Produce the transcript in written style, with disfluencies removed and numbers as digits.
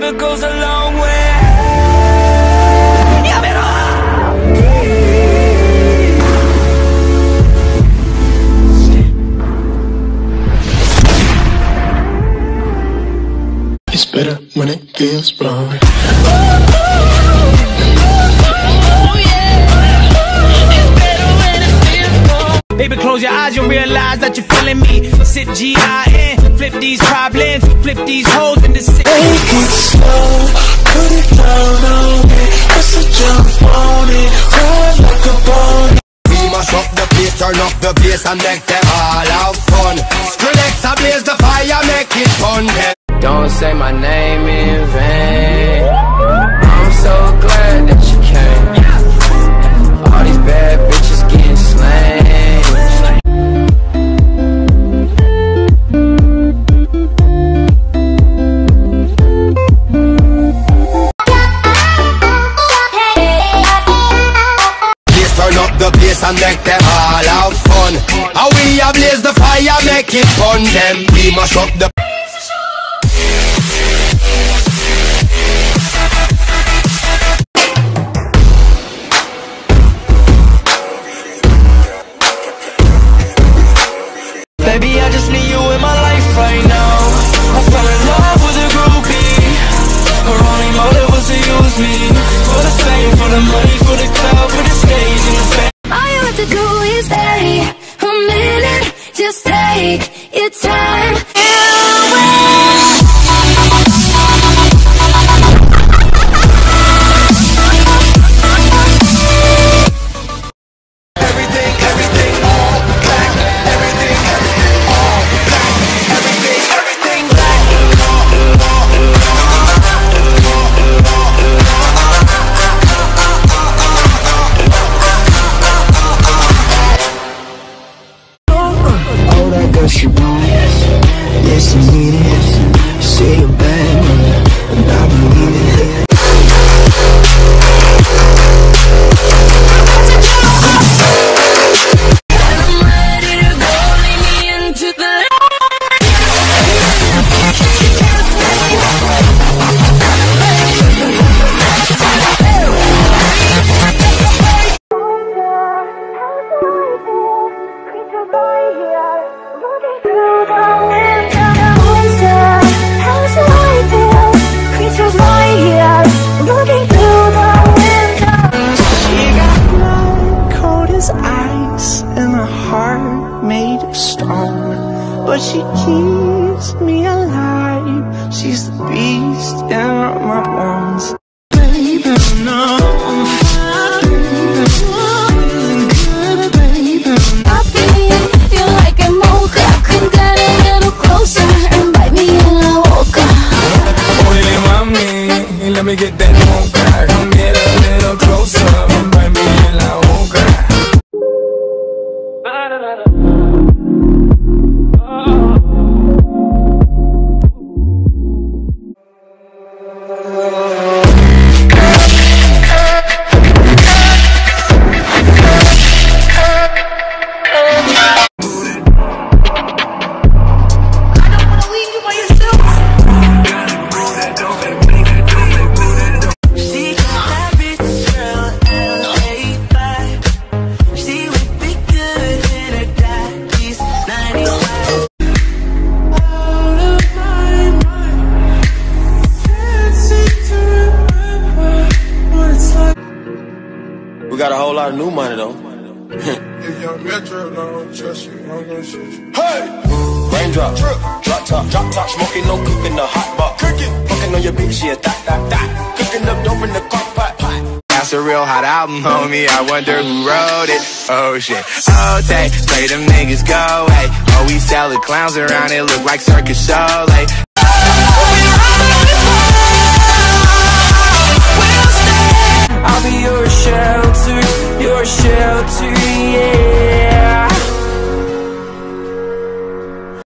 sugar goes a long way. It's better when it feels wrong. Baby, close your eyes, you'll realize that you're feeling me. Sit G-I-N, flip these problems, flip these hoes into six. Take it slow, put it down on me. Let's jump on it, ride like a bunny. We mash up the place, turn up the bass and make them all have fun. Skrillex ablaze the fire, make it fun. Don't say my name in vain. I'm so glad that you came. All these bad bitches getting slain. Please turn up the bass and make them all have fun. How we ablaze the fire, make it fun. Them we mash up the. Baby, I just need you in my life right now. I fell in love with a groupie. Her only motive was to use me. For the fame, for the money, for the clout, for the stage and the fame. All you have to do is stay a minute. Just take your time. She wants, yes, I need it. Say you're bad, and I believe it. I'm ready to go, lead me into the made of stone, but she keeps me alive. She's the beast in my bones. Baby, no, I'm feeling good, baby. I feel like a mocha. Come down a little closer and bite me in la boca. Oye, mami, let me get that mocha. Come get a little closer and bite me in la boca. We got a whole lot of new money though. If your metro don't trust you, I'm gonna shoot you. Hey! Raindrop, drop top, smoking, no cooking, the hot pot. Cooking, fucking on your bitch, yeah, that. Cooking up dope in the crock pot. That's a real hot album, homie. I wonder who wrote it. Oh shit. Oh, they play them niggas go, hey. Oh, we sell the clowns around it, look like circus show, like.